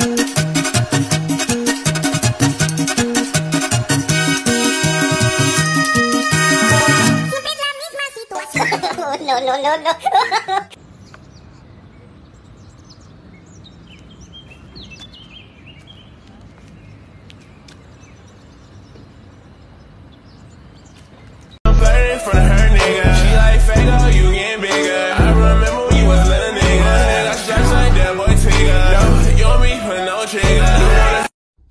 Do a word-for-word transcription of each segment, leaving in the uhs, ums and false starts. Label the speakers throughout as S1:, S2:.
S1: No, no, no, no.
S2: From her nigga, she like Fago, you getting bigger. I remember when you was a little nigga. Nigga, straps like that boy Tigger. No, you want me for no trigger.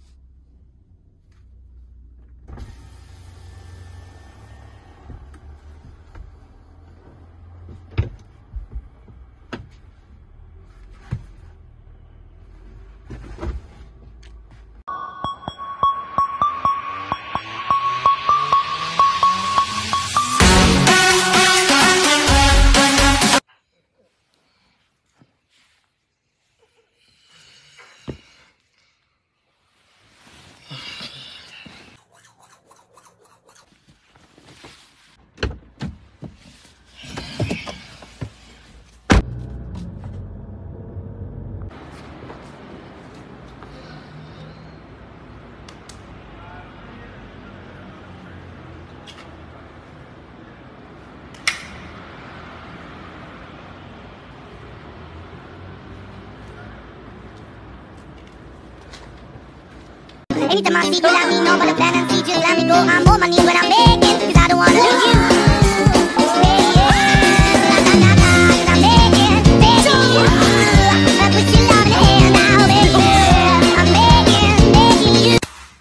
S1: Anytime I see you, let me know. But the plan and see you, let me go. I'm on my knees when I'm begging, cause I don't wanna lose you. Begging, la la la la, cause I'm begging, begging you. I put your love in the hand now, begging. I'm begging, begging you.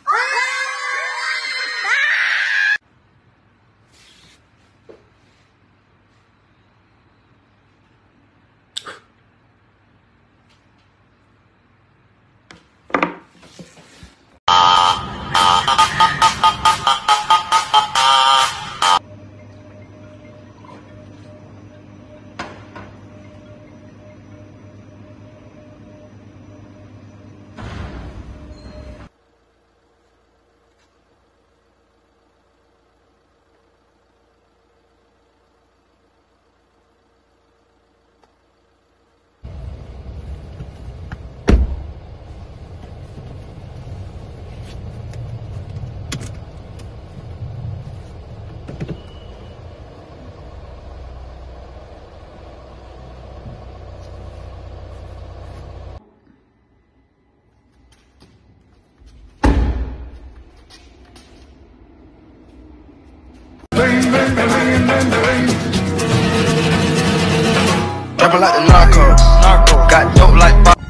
S3: Dropping like the narco, narco. Got dope like Bob.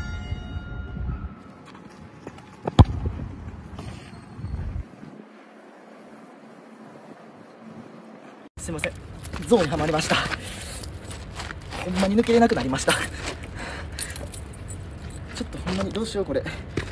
S4: すいません、ゾーンにはまりました。ほんまに抜けれなくなりました。ちょっとほんまにどうしようこれ。